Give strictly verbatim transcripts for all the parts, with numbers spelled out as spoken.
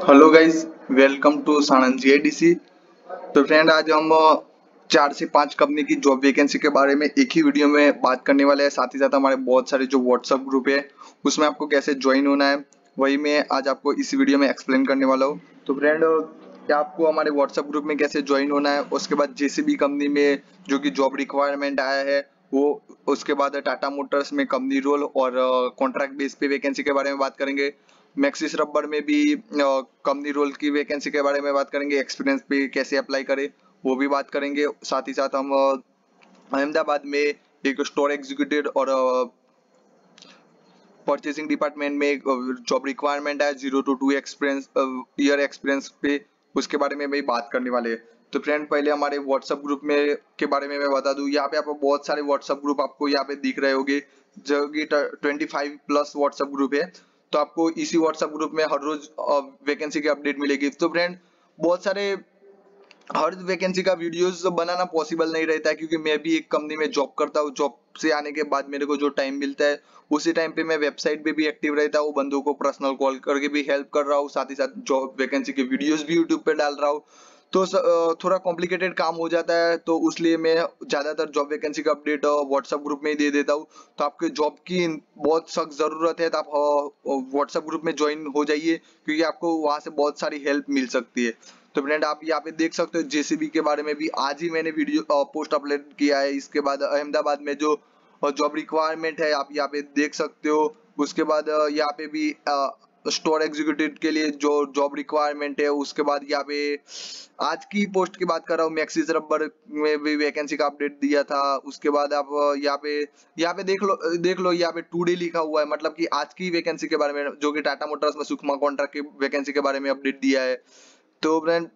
Hello guys, welcome to Sanand GIDC. तो friend, आज हम चार से पांच कंपनी की जॉब वैकेंसी के बारे में एक ही वीडियो में बात करने वाले हैं। साथ ही साथ हमारे बहुत सारे जो व्हाट्सएप ग्रुप है उसमें आपको कैसे ज्वाइन होना है वही मैं आज आपको इस वीडियो में एक्सप्लेन करने वाला हूँ। तो फ्रेंड, क्या आपको हमारे व्हाट्सएप ग्रुप में कैसे ज्वाइन होना है, उसके बाद जेसीबी कंपनी में जो कि जॉब रिक्वायरमेंट आया है वो, उसके बाद टाटा मोटर्स में कंपनी रोल और कॉन्ट्रैक्ट बेस पे वैकेंसी के बारे में बात करेंगे। मैक्सिस रबर में भी कंपनी रोल की वैकेंसी के बारे में बात करेंगे। एक्सपीरियंस पे कैसे अप्लाई करें वो भी बात करेंगे। साथ ही साथ हम अ, अहमदाबाद में एक स्टोर एग्जीक्यूटिव और परचेसिंग डिपार्टमेंट में एक जॉब रिक्वायरमेंट है zero to two experience year experience पे, उसके बारे में भी बात करने वाले हैं। तो फ्रेंड, पहले हमारे व्हाट्सएप ग्रुप में के बारे में मैं बता दूं। यहाँ पे आपको बहुत सारे व्हाट्सएप ग्रुप आपको यहाँ पे दिख रहे होंगे, जो कि twenty five plus WhatsApp group है। तो आपको इसी व्हाट्सएप ग्रुप में हर रोज वैकेंसी की अपडेट मिलेगी। तो फ्रेंड, बहुत सारे हर वैकेंसी का वीडियोस बनाना पॉसिबल नहीं रहता है, क्योंकि मैं भी एक कंपनी में जॉब करता हूँ। जॉब से आने के बाद मेरे को जो टाइम मिलता है उसी टाइम पे मैं वेबसाइट पे भी एक्टिव रहता हूँ, बंदों को पर्सनल कॉल करके भी हेल्प कर रहा हूँ, साथ ही साथ जॉब वैकेंसी के वीडियोस भी यूट्यूब पे डाल रहा हूँ। तो स, अ, थोड़ा कॉम्प्लिकेटेड काम हो जाता है, तो उसलिए मैं ज्यादातर जॉब वैकेंसी का अपडेट व्हाट्सएप ग्रुप में ही दे देता हूँ। तो आपके जॉब की बहुत सख्त जरूरत है तो आप व्हाट्सएप ग्रुप में ज्वाइन हो जाइए, क्योंकि आपको वहां से बहुत सारी हेल्प मिल सकती है। तो फ्रेंड, आप यहाँ पे देख सकते हो जेसीबी के बारे में भी आज ही मैंने वीडियो पोस्ट अपलोड किया है। इसके बाद अहमदाबाद में जो जॉब रिक्वायरमेंट है आप यहाँ पे देख सकते हो। उसके बाद अ, यहाँ पे भी स्टोर एग्जीक्यूटिव के लिए जो जॉब रिक्वायरमेंट है। उसके बाद यहाँ पे आज की पोस्ट की बात कर रहा हूँ, मैक्सिस रबर में भी वैकेंसी का अपडेट दिया था। उसके बाद आप अ, यहाँ पे यहाँ पे देख लो देख लो यहाँ पे टुडे लिखा हुआ है, मतलब कि आज की वैकेंसी के बारे में, जो कि टाटा मोटर्स में सुकमा कॉन्ट्रैक्ट की वैकेंसी के बारे में अपडेट दिया है। तो फ्रेंड,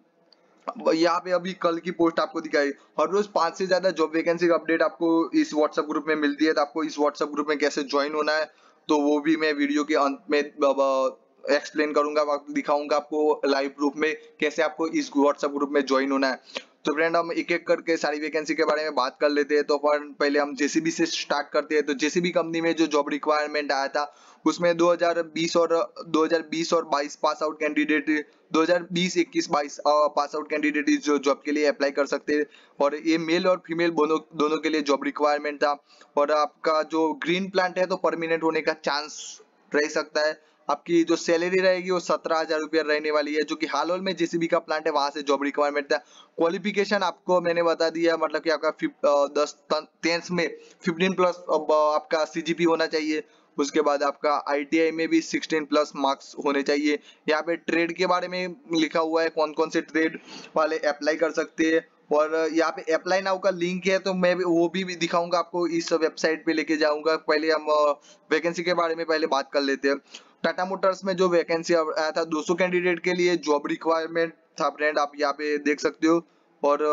यहाँ पे अभी कल की पोस्ट आपको दिखाई, हर रोज पांच से ज्यादा जॉब वैकेंसी का अपडेट आपको इस व्हाट्सएप ग्रुप में मिलती है। तो आपको इस व्हाट्सएप ग्रुप में कैसे ज्वाइन होना है तो वो भी मैं वीडियो के अंत में एक्सप्लेन करूंगा, दिखाऊंगा आपको लाइव प्रूफ में कैसे आपको इस व्हाट्सएप ग्रुप में ज्वाइन होना है। तो फ्रेंड, हम एक एक करके सारी वैकेंसी के बारे में बात कर लेते हैं। तो पहले हम जेसीबी से स्टार्ट करते हैं। तो जेसीबी कंपनी में जो जॉब रिक्वायरमेंट आया था उसमें दो हज़ार बीस और दो हज़ार बीस और बाईस पास आउट कैंडिडेट, दो हज़ार बीस इक्कीस बाईस पास आउट कैंडिडेट इस जो जॉब के लिए अप्लाई कर सकते हैं। और ये मेल और फीमेल दोनों दोनों के लिए जॉब रिक्वायरमेंट था। और आपका जो ग्रीन प्लांट है तो परमानेंट होने का चांस रह सकता है। आपकी जो सैलरी रहेगी वो सत्रह हजार रुपया रहने वाली है, जो कि हालोल में जेसीबी का प्लांट है वहां से जॉब रिक्वायरमेंट था। क्वालिफिकेशन आपको मैंने बता दिया, मतलब कि आपका फिफ- अ, दस टेंथ में फिफ्टीन प्लस आपका सीजीपी होना चाहिए। उसके बाद आपका आईटीआई में भी सिक्सटीन प्लस मार्क्स होने चाहिए। यहाँ पे ट्रेड के बारे में लिखा हुआ है कौन कौन से ट्रेड वाले अप्लाई कर सकते हैं। और यहाँ पे अप्लाई नाउ का लिंक है, तो मैं भी वो भी, भी दिखाऊंगा आपको, इस वेबसाइट पे लेके जाऊंगा। पहले हम वैकेंसी के बारे में पहले बात कर लेते हैं। टाटा मोटर्स में जो वैकेंसी आया था दो सौ कैंडिडेट के लिए जॉब रिक्वायरमेंट था फ्रेंड, आप यहाँ पे देख सकते हो। और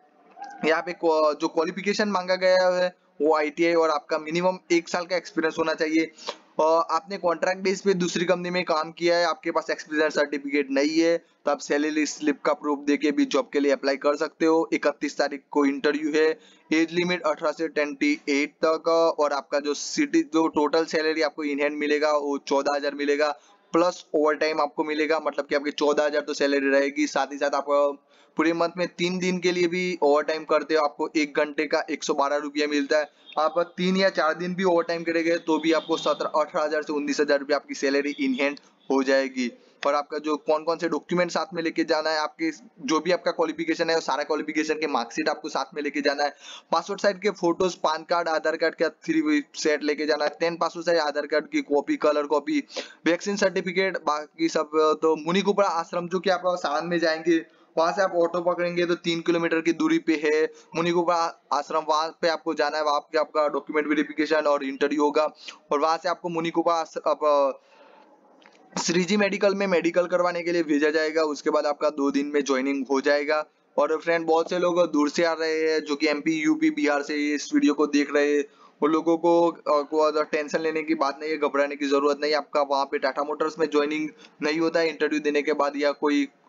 यहाँ पे जो क्वालिफिकेशन मांगा गया है वो आईटीआई और आपका मिनिमम एक साल का एक्सपीरियंस होना चाहिए। और आपने कॉन्ट्रैक्ट बेस पे दूसरी कंपनी में काम किया है, आपके पास एक्सपीरियंस सर्टिफिकेट नहीं है, तो आप सैलरी स्लिप का प्रूफ देके भी जॉब के लिए अप्लाई कर सकते हो। इकतीस तारीख को इंटरव्यू है। एज लिमिट अठारह से अट्ठाईस तक। और आपका जो सिटी जो टोटल सैलरी आपको इन हैंड मिलेगा वो चौदह हजार मिलेगा, प्लस ओवर टाइम आपको मिलेगा, मतलब कि आपकी चौदह हजार तो सैलरी रहेगी। साथ ही साथ आप पूरे मंथ में तीन दिन के लिए भी ओवर टाइम करते हो आपको एक घंटे का एक सौ बारह रुपया मिलता है। आप तीन या चार दिन भी ओवर टाइम करेंगे तो भी आपको सत्रह अठारह हजार से उन्नीस हजार रुपया आपकी सैलरी इन हैंड हो जाएगी। और आपका जो कौन कौन से डॉक्यूमेंट साथ में लेके जाना है, आपके जो भी आपका क्वालिफिकेशन है वो सारा क्वालिफिकेशन के मार्कशीट आपको साथ में लेके जाना है। पासपोर्ट साइज के photos, PAN card, Aadhaar card का थ्री सेट लेके जाना है। Ten passport size Aadhaar card की copy, colour copy, vaccine certificate, बाकी सब। तो मुनिकुपड़ा आश्रम जो कि आप सावन में जाएंगे वहां से आप ऑटो पकड़ेंगे तो तीन किलोमीटर की दूरी पे है मुनिकुपड़ा आश्रम, वहां पे आपको जाना है। वहां पे आपका डॉक्यूमेंट वेरिफिकेशन और इंटरव्यू होगा। और वहां से आपको मुनिकुपड़ा श्रीजी मेडिकल में मेडिकल करवाने के लिए भेजा जाएगा। उसके बाद आपका दो दिन में ज्वाइनिंग हो जाएगा। और फ्रेंड, बहुत से लोग दूर से आ रहे हैं जो कि एमपी यूपी बिहार से इस वीडियो को देख रहे हैं, उन लोगों को को टेंशन लेने की बात नहीं है, घबराने की जरूरत नहीं। आपका वहां पे टाटा मोटर्स में ज्वाइनिंग नहीं होता है इंटरव्यू देने के बाद या कोई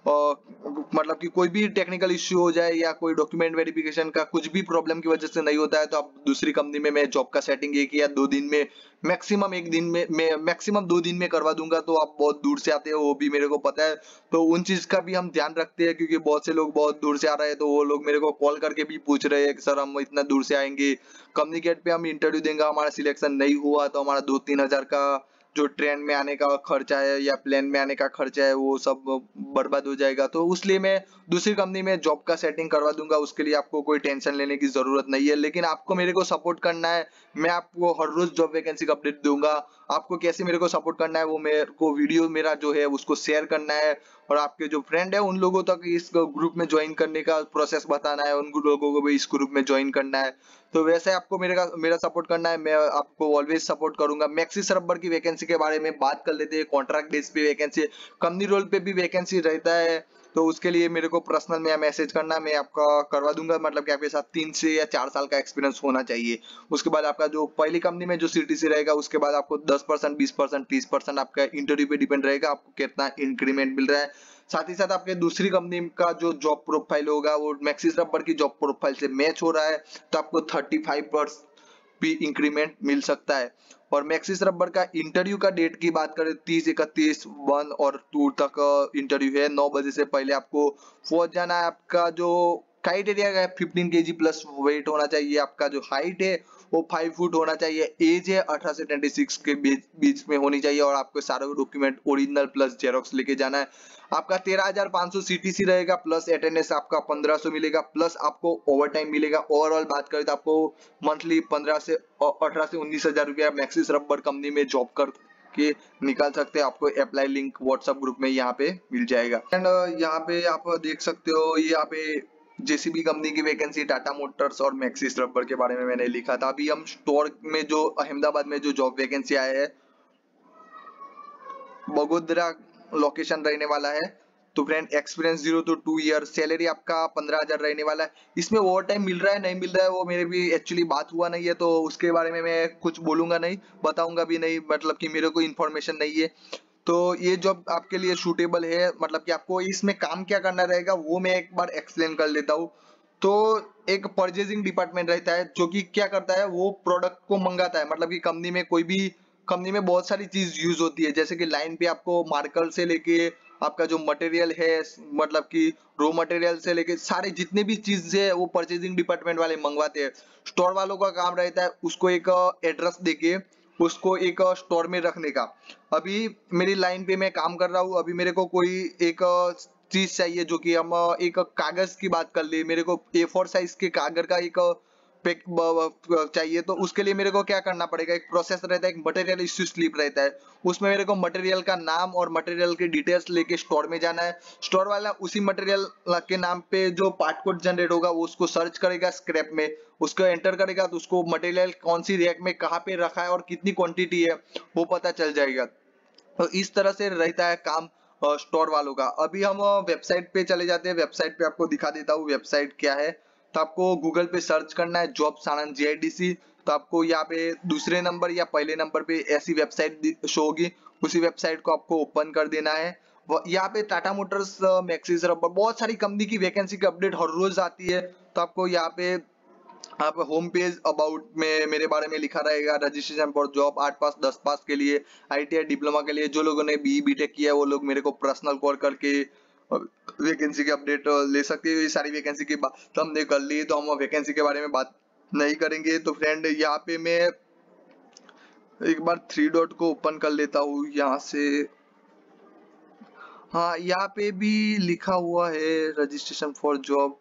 मतलब कि कोई भी टेक्निकल इश्यू हो जाए या कोई डॉक्यूमेंट वेरिफिकेशन का कुछ भी प्रॉब्लम की वजह से नहीं होता है तो आप दूसरी कंपनी में मैं जॉब का सेटिंग एक या दो दिन में मैक्सिमम एक दिन में मैं मैक्सिमम दो दिन में करवा दूंगा। तो आप बहुत दूर से आते हो वो भी मेरे को पता है, तो उन चीज का भी हम ध्यान रखते हैं क्योंकि बहुत से लोग बहुत दूर से आ रहे हैं तो वो लोग मेरे को कॉल करके भी पूछ रहे हैं कि सर हम इतना दूर से आएंगे, कम्युनिकेट पे हम इंटरव्यू देंगे, हमारा सिलेक्शन नहीं हुआ तो हमारा दो तीन हजार का जो ट्रेन में आने का खर्चा है या प्लेन में आने का खर्चा है वो सब बर्बाद हो जाएगा। तो उसलिए मैं दूसरी कंपनी में जॉब का सेटिंग करवा दूंगा, उसके लिए आपको कोई टेंशन लेने की जरूरत नहीं है। लेकिन आपको मेरे को सपोर्ट करना है, मैं आपको हर रोज जॉब वैकेंसी का अपडेट दूंगा। आपको कैसे मेरे को सपोर्ट करना है वो मेरे को वीडियो मेरा जो है उसको शेयर करना है और आपके जो फ्रेंड है उन लोगों तक इस ग्रुप में ज्वाइन करने का प्रोसेस बताना है, उन लोगों को भी इस ग्रुप में ज्वाइन करना है। तो वैसे आपको मेरे का मेरा सपोर्ट करना है, मैं आपको ऑलवेज सपोर्ट करूंगा। मैक्सिस रबर की वैकेंसी के बारे में बात कर लेते हैं। कॉन्ट्रैक्ट बेस पे वैकेंसी, कंपनी रोल पे भी वैकेंसी रहता है तो उसके लिए मेरे को पर्सनल में मैसेज करना, मैं आपका करवा दूंगा। मतलब कि आपके साथ तीन से या चार साल का एक्सपीरियंस होना चाहिए। उसके बाद आपका जो पहली कंपनी में जो सीटीसी रहेगा उसके बाद आपको दस परसेंट बीस परसेंट तीस परसेंट आपका इंटरव्यू पे डिपेंड रहेगा आपको कितना इंक्रीमेंट मिल रहा है। साथ ही साथ आपके दूसरी कंपनी का जो जॉब प्रोफाइल होगा वो मैक्सिस रबर की जॉब प्रोफाइल से मैच हो रहा है तो आपको थर्टी फाइव परसेंट भी इंक्रीमेंट मिल सकता है। और मैक्सिस रबर का इंटरव्यू का डेट की बात करें तीस इकतीस वन और टू तक इंटरव्यू है। नौ बजे से पहले आपको पहुंच जाना है। आपका जो क्राइटेरिया है फिफ्टीन केजी प्लस वेट होना चाहिए, आपका जो हाइट है वो फाइव फुट होना चाहिए, एज है अठारह से छब्बीस के बीच बीच में होनी चाहिए और आपको सारे डॉक्यूमेंट ओरिजिनल प्लस जेरोक्स लेके जाना है। आपका तेरह हजार पाँच सौ सीटीसी रहेगा प्लस अटेंडेंस आपका पंद्रह सौ मिलेगा प्लस आपको ओवर टाइम मिलेगा। ओवरऑल बात करें तो आपको मंथली पंद्रह से अठारह से उन्नीस हजार रुपया मैक्सिस रबर कंपनी में जॉब कर के निकाल सकते हैं। आपको अप्लाई लिंक व्हाट्सएप ग्रुप में यहाँ पे मिल जाएगा। एंड यहाँ पे आप देख सकते हो यहाँ पे जेसीबी कंपनी की वैकेंसी, टाटा मोटर्स और मैक्सिस रबर के बारे में मैंने लिखा था। अभी हम स्टोर में जो अहमदाबाद में जो जॉब वैकेंसी आया है बगोदरा लोकेशन रहने वाला है। तो friend experience zero to two year, salary आपका पंद्रह हजार रहने वाला है। इसमें ओवर टाइम मिल रहा है नहीं मिल रहा है वो मेरे भी एक्चुअली बात हुआ नहीं है तो उसके बारे में मैं कुछ बोलूंगा नहीं, बताऊंगा भी नहीं, मतलब कि मेरे को इन्फॉर्मेशन नहीं है। तो ये जॉब आपके लिए सूटेबल है, मतलब कि आपको इसमें काम क्या करना रहेगा वो मैं एक बार एक्सप्लेन कर लेता हूँ। तो एक परचेजिंग डिपार्टमेंट रहता है जो कि क्या करता है वो प्रोडक्ट को मंगाता है। मतलब कि कंपनी में कोई भी कंपनी में बहुत सारी चीज यूज होती है जैसे कि लाइन पे आपको मार्कर से लेके आपका जो मटेरियल है, मतलब कि रॉ मटेरियल से लेके सारे जितने भी चीज है वो परचेजिंग डिपार्टमेंट वाले मंगवाते हैं। स्टोर वालों का काम रहता है उसको एक एड्रेस देके उसको एक स्टोर में रखने का। अभी मेरी लाइन पे मैं काम कर रहा हूँ, अभी मेरे को कोई एक चीज चाहिए जो कि हम एक कागज की बात कर ले, मेरे को ए फोर साइज के कागज का एक पैक चाहिए तो उसके लिए मेरे को क्या करना पड़ेगा, एक प्रोसेस रहता है, एक मटेरियल इश्यू स्लिप रहता है, उसमें मेरे को मटेरियल का नाम और मटेरियल के डिटेल्स लेके स्टोर में जाना है। स्टोर वाला उसी मटेरियल के नाम पे जो पार्ट कोड जनरेट होगा वो उसको सर्च करेगा स्क्रैप में, उसको एंटर करेगा तो उसको मटेरियल कौन सी रैक में कहाँ पे रखा है और कितनी क्वांटिटी है वो पता चल जाएगा। तो इस तरह से रहता है काम स्टोर वालों का। अभी हम वेबसाइट पे चले जाते हैं, वेबसाइट पे आपको दिखा देता हूँ वेबसाइट क्या है। तो आपको गूगल पे सर्च करना है जॉब साणंद जीआईडीसी, तो आपको यहाँ पे दूसरे नंबर या पहले नंबर पे ऐसी वेबसाइट शो होगी, उसी वेबसाइट को आपको ओपन कर देना है। यहाँ पे टाटा मोटर्स, मैक्सिस रबर, बहुत सारी कंपनी की वैकेंसी की अपडेट हर रोज आती है। तो आपको यहाँ पे आप होम पेज अबाउट में मेरे बारे में लिखा रहेगा, रजिस्ट्रेशन फॉर जॉब, आठ पास दस पास के लिए, आईटीआई डिप्लोमा के लिए, जो लोगों ने बी बीटेक किया है वो लोग मेरे को पर्सनल कॉल करके वैकेंसी की अपडेट ले सकते हैं। ये सारी वैकेंसी की बात तो हमने कर ली, तो हम वैकेंसी के बारे में बात नहीं करेंगे। तो फ्रेंड यहाँ पे मैं एक बार थ्री डॉट को ओपन कर लेता हूँ यहाँ से। हाँ यहाँ पे भी लिखा हुआ है रजिस्ट्रेशन फॉर जॉब,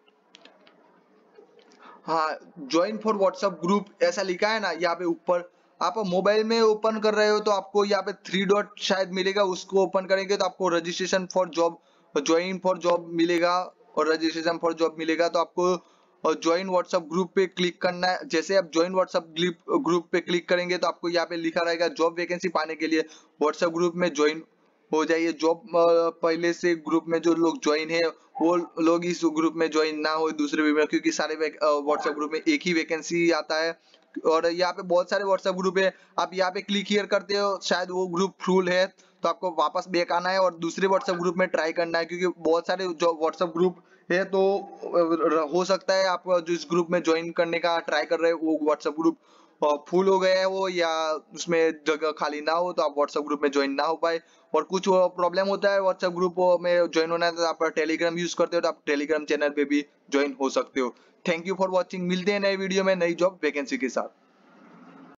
हाँ ज्वाइन फॉर व्हाट्सएप ग्रुप ऐसा लिखा है ना यहाँ पे ऊपर। आप मोबाइल में ओपन कर रहे हो तो आपको यहाँ पे थ्री डॉट शायद मिलेगा, उसको ओपन करेंगे तो आपको registration for job, join for job मिलेगा और रजिस्ट्रेशन फॉर जॉब मिलेगा। तो आपको ज्वाइन व्हाट्सएप ग्रुप पे क्लिक करना है। जैसे आप ज्वाइन व्हाट्सएप ग्रुप पे क्लिक करेंगे तो आपको यहाँ पे लिखा रहेगा जॉब वैकेंसी पाने के लिए व्हाट्सएप ग्रुप में ज्वाइन हो जाइए। जॉब पहले से ग्रुप में जो लोग ज्वाइन है वो लोग इस ग्रुप में ज्वाइन ना हो दूसरे भी में, क्योंकि सारे व्हाट्सएप ग्रुप में एक ही वैकेंसी आता है, और यहाँ पे बहुत सारे व्हाट्सएप ग्रुप है, आप यहाँ पे क्लिक हियर करते हो, शायद वो ग्रुप फुल है तो आपको वापस बैक आना है और दूसरे व्हाट्सएप ग्रुप में ट्राई करना है, क्योंकि बहुत सारे जो व्हाट्सएप ग्रुप है तो हो सकता है आप जो इस ग्रुप में ज्वाइन करने का ट्राई कर रहे हो वो व्हाट्सएप ग्रुप फुल हो गया है वो, या उसमें जगह खाली ना हो तो आप व्हाट्सएप ग्रुप में ज्वाइन ना हो पाए। और कुछ प्रॉब्लम होता है व्हाट्सएप ग्रुप में ज्वाइन होना है तो आप टेलीग्राम यूज करते हो तो आप टेलीग्राम चैनल पे भी ज्वाइन हो सकते हो। थैंक यू फॉर वॉचिंग, मिलते हैं नए वीडियो में नई जॉब वैकेंसी के साथ।